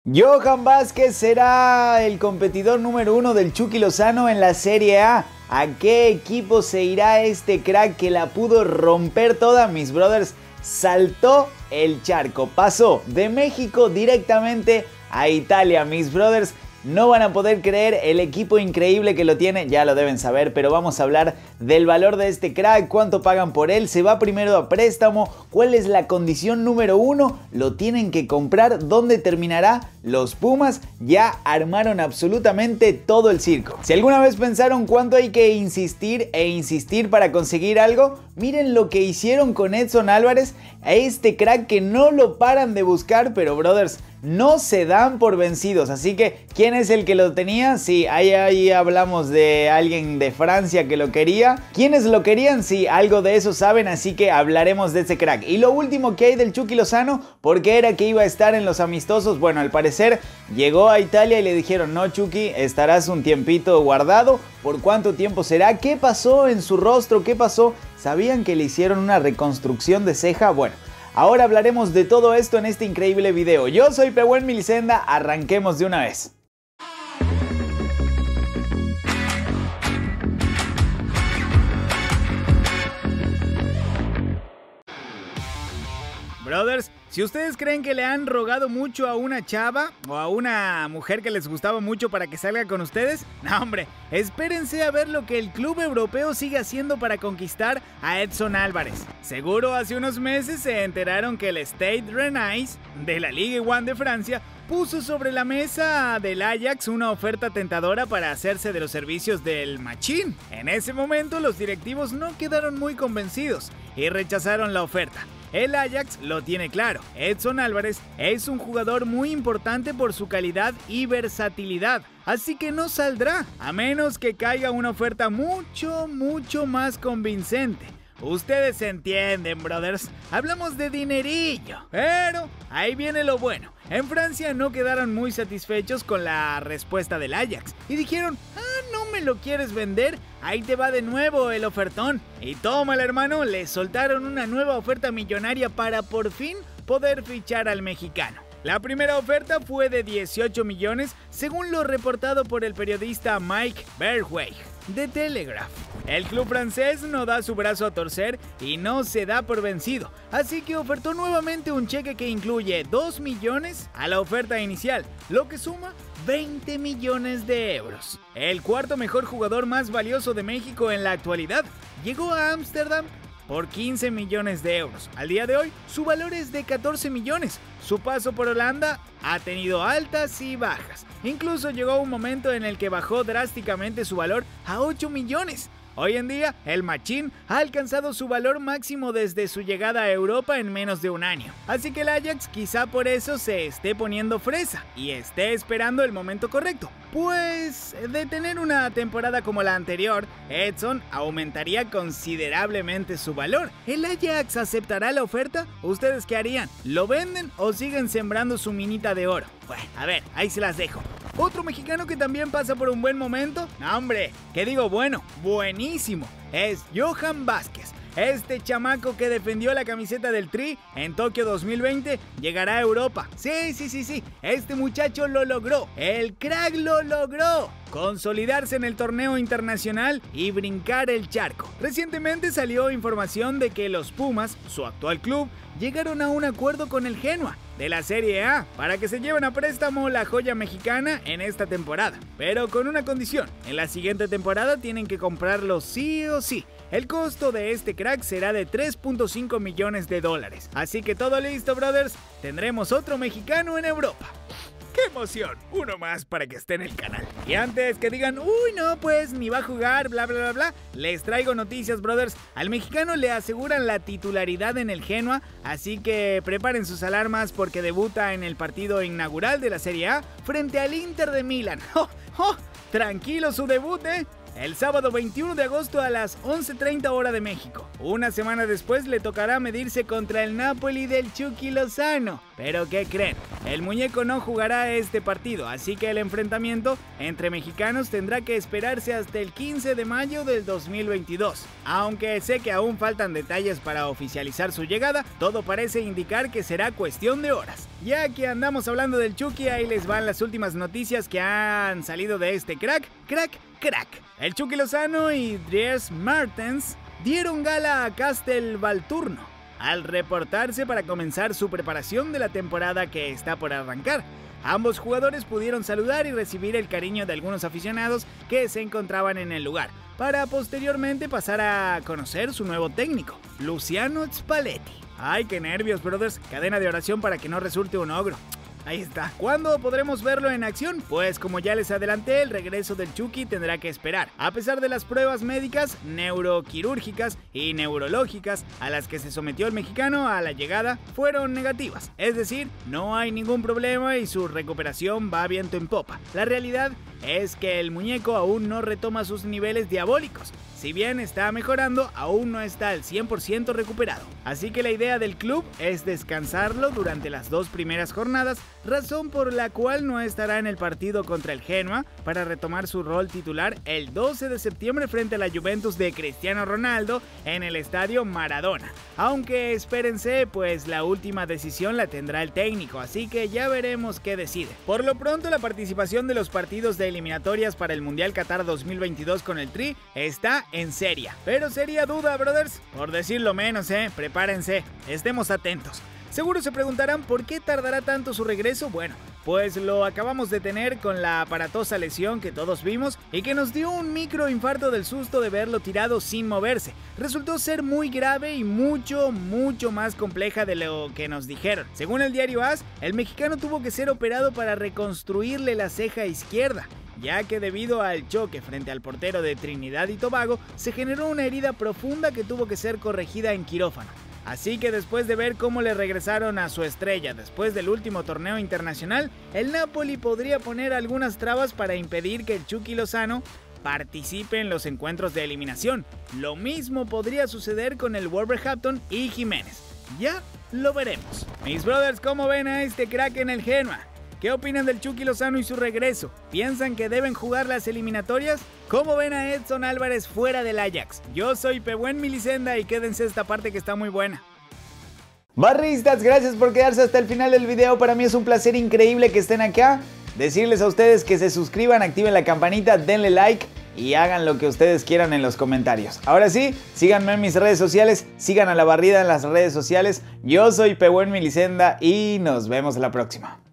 Johan Vázquez será el competidor número 1 del Chucky Lozano en la Serie A. ¿A qué equipo se irá este crack que la pudo romper toda? Mis brothers, saltó el charco, pasó de México directamente a Italia. Mis brothers, no van a poder creer el equipo increíble que lo tiene, ya lo deben saber, pero vamos a hablar del valor de este crack, cuánto pagan por él, se va primero a préstamo, cuál es la condición número 1, lo tienen que comprar, dónde terminará. Los Pumas ya armaron absolutamente todo el circo. Si alguna vez pensaron cuánto hay que insistir para conseguir algo, miren lo que hicieron con Edson Álvarez, a este crack que no lo paran de buscar, pero brothers, no se dan por vencidos. Así que, ¿quién es el que lo tenía? Sí, ahí hablamos de alguien de Francia que lo quería. ¿Quiénes lo querían? Sí, algo de eso saben, así que hablaremos de ese crack. Y lo último que hay del Chucky Lozano, ¿por qué era que iba a estar en los amistosos? Bueno, al parecer llegó a Italia y le dijeron: no, Chucky, estarás un tiempito guardado. ¿Por cuánto tiempo será? ¿Qué pasó en su rostro? ¿Qué pasó? ¿Sabían que le hicieron una reconstrucción de ceja? Bueno, ahora hablaremos de todo esto en este increíble video. Yo soy Pehuen Milicenda, arranquemos de una vez. Brothers, si ustedes creen que le han rogado mucho a una chava o a una mujer que les gustaba mucho para que salga con ustedes, no hombre, espérense a ver lo que el club europeo sigue haciendo para conquistar a Edson Álvarez. Seguro hace unos meses se enteraron que el Stade Rennais de la Ligue 1 de Francia puso sobre la mesa del Ajax una oferta tentadora para hacerse de los servicios del Machín. En ese momento los directivos no quedaron muy convencidos y rechazaron la oferta. El Ajax lo tiene claro, Edson Álvarez es un jugador muy importante por su calidad y versatilidad, así que no saldrá, a menos que caiga una oferta mucho más convincente. Ustedes entienden, brothers, hablamos de dinerillo, pero ahí viene lo bueno. En Francia no quedaron muy satisfechos con la respuesta del Ajax y dijeron: ¿no me lo quieres vender? Ahí te va de nuevo el ofertón. Y tómala, hermano, le soltaron una nueva oferta millonaria para por fin poder fichar al mexicano. La primera oferta fue de 18 millones, según lo reportado por el periodista Mike Verwey de Telegraph. El club francés no da su brazo a torcer y no se da por vencido, así que ofertó nuevamente un cheque que incluye 2 millones a la oferta inicial, lo que suma 20 millones de euros. El cuarto mejor jugador más valioso de México en la actualidad llegó a Ámsterdam por 15 millones de euros. Al día de hoy, su valor es de 14 millones. Su paso por Holanda ha tenido altas y bajas. Incluso llegó un momento en el que bajó drásticamente su valor a 8 millones. Hoy en día, el Machín ha alcanzado su valor máximo desde su llegada a Europa en menos de un año. Así que el Ajax quizá por eso se esté poniendo fresa y esté esperando el momento correcto. Pues de tener una temporada como la anterior, Edson aumentaría considerablemente su valor. ¿El Ajax aceptará la oferta? ¿Ustedes qué harían? ¿Lo venden o siguen sembrando su minita de oro? Bueno, a ver, ahí se las dejo. Otro mexicano que también pasa por un buen momento, no, hombre, ¿qué digo? Bueno, buenísimo, es Johan Vázquez. Este chamaco que defendió la camiseta del Tri en Tokio 2020 llegará a Europa. Sí, este muchacho lo logró, el crack lo logró. Consolidarse en el torneo internacional y brincar el charco. Recientemente salió información de que los Pumas, su actual club, llegaron a un acuerdo con el Genoa de la Serie A para que se lleven a préstamo la joya mexicana en esta temporada. Pero con una condición, en la siguiente temporada tienen que comprarlo sí o sí. El costo de este crack será de 3.5 millones de dólares. Así que todo listo, brothers, tendremos otro mexicano en Europa. ¡Qué emoción! Uno más para que esté en el canal. Y antes que digan: uy, no, pues ni va a jugar, bla, bla, bla, bla, les traigo noticias, brothers. Al mexicano le aseguran la titularidad en el Genoa, así que preparen sus alarmas porque debuta en el partido inaugural de la Serie A frente al Inter de Milán. Tranquilo su debut, el sábado 21 de agosto a las 11:30 hora de México. Una semana después le tocará medirse contra el Napoli del Chucky Lozano. Pero ¿qué creen? El muñeco no jugará este partido, así que el enfrentamiento entre mexicanos tendrá que esperarse hasta el 15 de mayo del 2022. Aunque sé que aún faltan detalles para oficializar su llegada, todo parece indicar que será cuestión de horas. Ya que andamos hablando del Chucky, ahí les van las últimas noticias que han salido de este crack. El Chucky Lozano y Dries Mertens dieron gala a Castelvalturno al reportarse para comenzar su preparación de la temporada que está por arrancar. Ambos jugadores pudieron saludar y recibir el cariño de algunos aficionados que se encontraban en el lugar, para posteriormente pasar a conocer su nuevo técnico, Luciano Spalletti. Ay, qué nervios, brothers. Cadena de oración para que no resulte un ogro. Ahí está. ¿Cuándo podremos verlo en acción? Pues como ya les adelanté, el regreso del Chucky tendrá que esperar. A pesar de las pruebas médicas, neuroquirúrgicas y neurológicas a las que se sometió el mexicano a la llegada, fueron negativas. Es decir, no hay ningún problema y su recuperación va viento en popa. La realidad es que el muñeco aún no retoma sus niveles diabólicos. Si bien está mejorando, aún no está al 100% recuperado. Así que la idea del club es descansarlo durante las 2 primeras jornadas, razón por la cual no estará en el partido contra el Genoa para retomar su rol titular el 12 de septiembre frente a la Juventus de Cristiano Ronaldo en el estadio Maradona. Aunque espérense, pues la última decisión la tendrá el técnico, así que ya veremos qué decide. Por lo pronto, la participación de los partidos de eliminatorias para el Mundial Qatar 2022 con el Tri está en seria. Pero sería duda, brothers, por decirlo menos, prepárense, estemos atentos. Seguro se preguntarán por qué tardará tanto su regreso. Bueno, pues lo acabamos de tener con la aparatosa lesión que todos vimos y que nos dio un microinfarto del susto de verlo tirado sin moverse. Resultó ser muy grave y mucho más compleja de lo que nos dijeron. Según el diario AS, el mexicano tuvo que ser operado para reconstruirle la ceja izquierda, ya que debido al choque frente al portero de Trinidad y Tobago, se generó una herida profunda que tuvo que ser corregida en quirófano. Así que después de ver cómo le regresaron a su estrella después del último torneo internacional, el Napoli podría poner algunas trabas para impedir que el Chucky Lozano participe en los encuentros de eliminación. Lo mismo podría suceder con el Wolverhampton y Jiménez. Ya lo veremos. Mis brothers, ¿cómo ven a este crack en el Genoa? ¿Qué opinan del Chucky Lozano y su regreso? ¿Piensan que deben jugar las eliminatorias? ¿Cómo ven a Edson Álvarez fuera del Ajax? Yo soy Pehuen Milicenda y quédense esta parte que está muy buena. Barristas, gracias por quedarse hasta el final del video. Para mí es un placer increíble que estén acá. Decirles a ustedes que se suscriban, activen la campanita, denle like y hagan lo que ustedes quieran en los comentarios. Ahora sí, síganme en mis redes sociales, sigan a La Barrida en las redes sociales. Yo soy Pehuen Milicenda y nos vemos la próxima.